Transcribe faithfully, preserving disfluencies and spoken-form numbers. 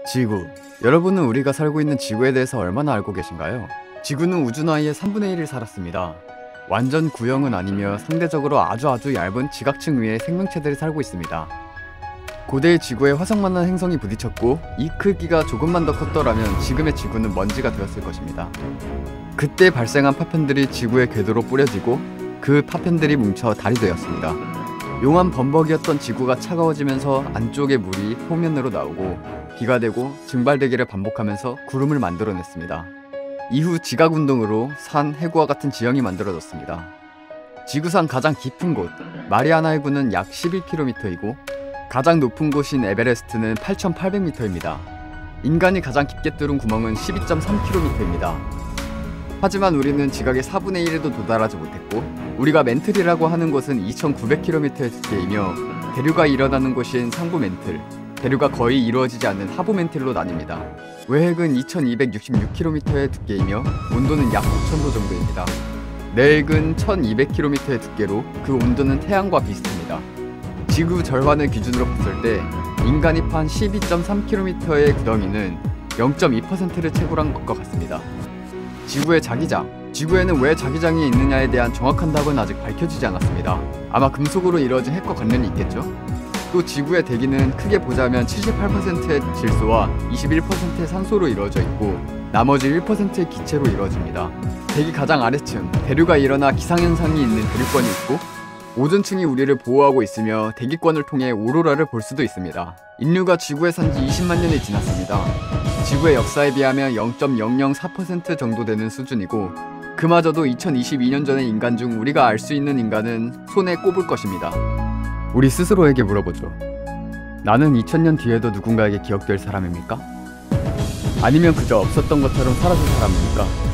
지구. 여러분은 우리가 살고 있는 지구에 대해서 얼마나 알고 계신가요? 지구는 우주 나이의 삼분의 일을 살았습니다. 완전 구형은 아니며 상대적으로 아주 아주 얇은 지각층 위에 생명체들이 살고 있습니다. 고대의 지구에 화성만한 행성이 부딪혔고 이 크기가 조금만 더 컸더라면 지금의 지구는 먼지가 되었을 것입니다. 그때 발생한 파편들이 지구의 궤도로 뿌려지고 그 파편들이 뭉쳐 달이 되었습니다. 용암 범벅이었던 지구가 차가워지면서 안쪽의 물이 표면으로 나오고 비가 되고 증발되기를 반복하면서 구름을 만들어냈습니다. 이후 지각운동으로 산, 해구와 같은 지형이 만들어졌습니다. 지구상 가장 깊은 곳 마리아나 해구는 약 십일 킬로미터이고 가장 높은 곳인 에베레스트는 팔천팔백 미터입니다. 인간이 가장 깊게 뚫은 구멍은 십이 점 삼 킬로미터입니다. 하지만 우리는 지각의 사분의 일에도 도달하지 못했고 우리가 멘틀이라고 하는 곳은 이천구백 킬로미터의 두께이며 대류가 일어나는 곳인 상부 멘틀, 대류가 거의 이루어지지 않는 하부 멘틀로 나뉩니다. 외핵은 이천이백육십육 킬로미터의 두께이며 온도는 약 오천 도 정도입니다. 내핵은 천이백 킬로미터의 두께로 그 온도는 태양과 비슷합니다. 지구 절반을 기준으로 봤을 때 인간이 판 십이 점 삼 킬로미터의 구덩이는 영 점 이 퍼센트를 채굴한 것과 같습니다. 지구의 자기장. 지구에는 왜 자기장이 있느냐에 대한 정확한 답은 아직 밝혀지지 않았습니다. 아마 금속으로 이루어진 핵과 관련이 있겠죠? 또 지구의 대기는 크게 보자면 칠십팔 퍼센트의 질소와 이십일 퍼센트의 산소로 이루어져 있고 나머지 일 퍼센트의 기체로 이루어집니다. 대기 가장 아래층, 대류가 일어나 기상현상이 있는 대류권이 있고 오존층이 우리를 보호하고 있으며 대기권을 통해 오로라를 볼 수도 있습니다. 인류가 지구에 산 지 이십만 년이 지났습니다. 지구의 역사에 비하면 영 점 영영사 퍼센트 정도 되는 수준이고 그마저도 이천이십이 년 전의 인간 중 우리가 알 수 있는 인간은 손에 꼽을 것입니다. 우리 스스로에게 물어보죠. 나는 이천 년 뒤에도 누군가에게 기억될 사람입니까? 아니면 그저 없었던 것처럼 사라질 사람입니까?